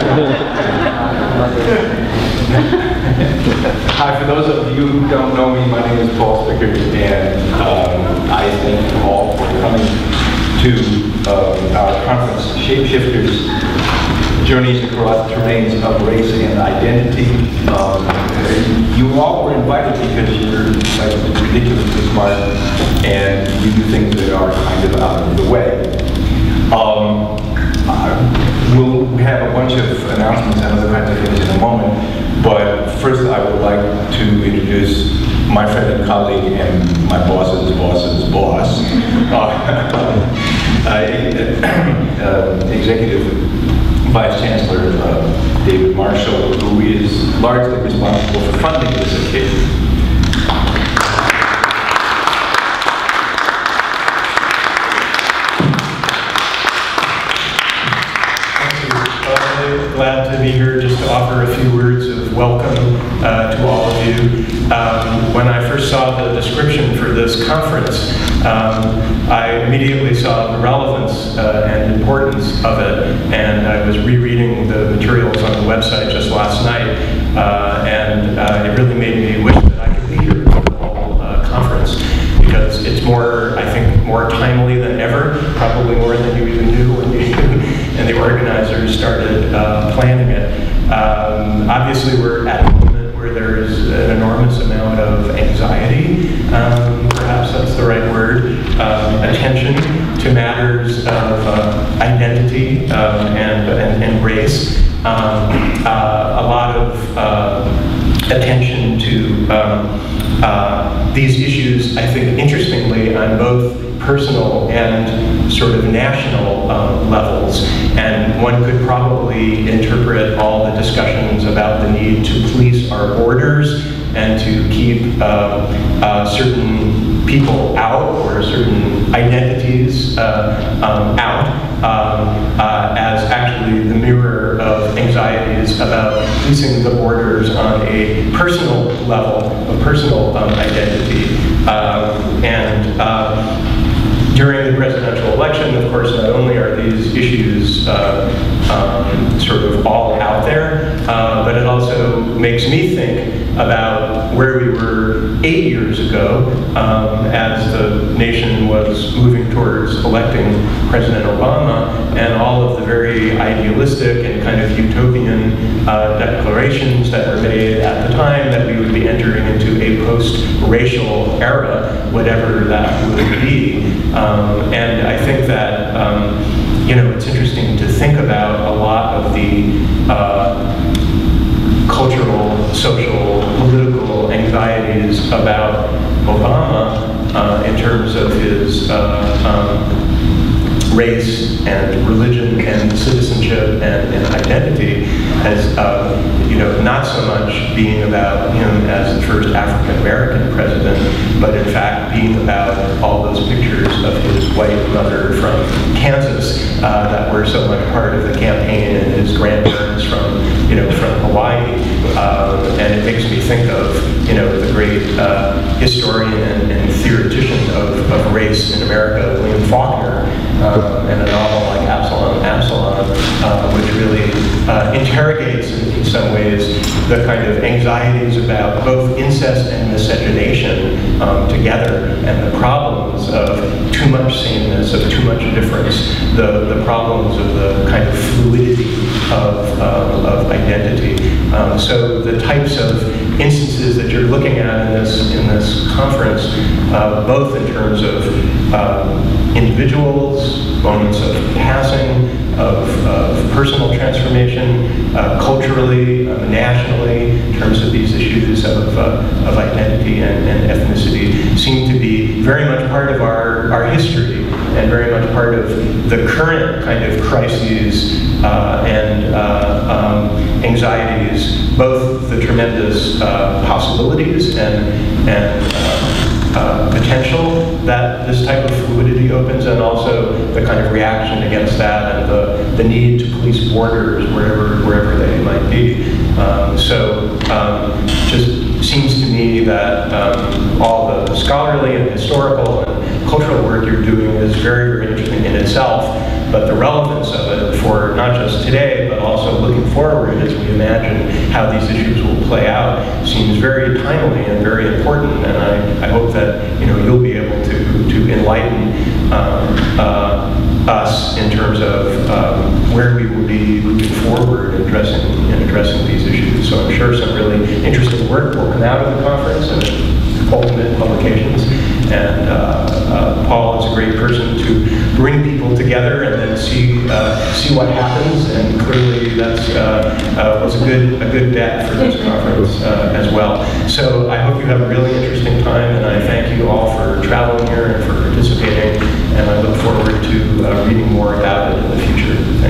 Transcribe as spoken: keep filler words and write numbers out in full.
Hi, for those of you who don't know me, my name is Paul Spickard, and um, I thank you all for coming to uh, our conference, Shapeshifters, Journeys Across Terrains of Race and Identity. Um, you all were invited because you're like ridiculously smart and you do things that are kind of out of the way. Um, uh, we'll have a bunch of announcements and other kinds of things in a moment, but first I would like to introduce my friend and colleague and my boss's boss's boss, uh, uh, Executive Vice Chancellor uh, David Marshall, who is largely responsible for funding this occasion. Glad to be here just to offer a few words of welcome uh, to all of you. Um, when I first saw the description for this conference, um, I immediately saw the relevance uh, and importance of it, and I was rereading the materials on the website just last night, uh, and uh, it really made me wish that I could be here for the whole uh, conference, because it's more, I think, more timely than ever, probably more than you even knew when you and the organizers started uh, planning it. Um, obviously, we're at a moment where there's an enormous amount of anxiety, um, perhaps that's the right word, um, attention to matters of uh, identity um, and, and, and race. Um, uh, a lot of uh, attention to um, uh, these issues, I think, interestingly, on both personal and sort of national uh, levels. And one could probably interpret all the discussions about the need to police our borders and to keep uh, uh, certain people out or certain identities uh, um, out um, uh, as actually the mirror of anxieties about policing the borders on a personal level, a personal um, identity. Um, and uh, During the presidential election, of course, not only are these issues uh, um, sort of all out there, uh, but it also makes me think about where we were eight years ago um, as the nation was moving towards electing President Obama, and all of the very idealistic and kind of utopian uh, declarations that were made at the time that we would be entering into a post-racial era, whatever that would be. Um, and I think that, um, you know, it's interesting to think about a lot of the uh, cultural, social, political anxieties about Obama uh, in terms of his uh, um, race and religion and citizenship and, and identity as, uh, you know, not so much being about him as the first African American president, but in fact being about all those pictures of his white mother from Kansas uh, that were so much part of the campaign, and his grandparents from, you know, from Hawaii. Um, and it makes me think of, you know, the great uh, historian and, and theoretician of, of race in America, William Faulkner, um, and a novel like Absalom, Absalom, uh, which really uh, interrogates in, in some ways the kind of anxieties about both incest and miscegenation um, together, and the problems of too much sameness, of too much difference, the, the problems of the kind of fluidity of, um, of identity. Um, so the types of instances that you're looking at in this, in this conference, uh, both in terms of um, individuals, moments of passing, of, of personal transformation, uh, culturally, uh, nationally, in terms of these issues of, uh, of identity and, and ethnicity, seem to be very much part of our, our history, and very much part of the current kind of crises uh, and uh, um, anxieties, both the tremendous uh, possibilities and, and uh, Uh, potential that this type of fluidity opens, and also the kind of reaction against that, and the, the need to police borders wherever wherever they might be. Um, so um, just seems to me that um, all the scholarly and historical and cultural work you're doing is very, very interesting in itself. but the relevance of it for not just today, but also looking forward as we imagine how these issues will play out seems very timely and very important. And I, I hope that, you know, you'll be able to, to enlighten um, uh, us in terms of um, where we will be moving forward in addressing, in addressing these issues. So I'm sure some really interesting work will come out of the conference and ultimate publications. And uh, uh, Paul is a great person to bring people together and then see uh, see what happens. And clearly, that's uh, uh, was a good a good bet for this conference uh, as well. So I hope you have a really interesting time, and I thank you all for traveling here and for participating. And I look forward to uh, reading more about it in the future.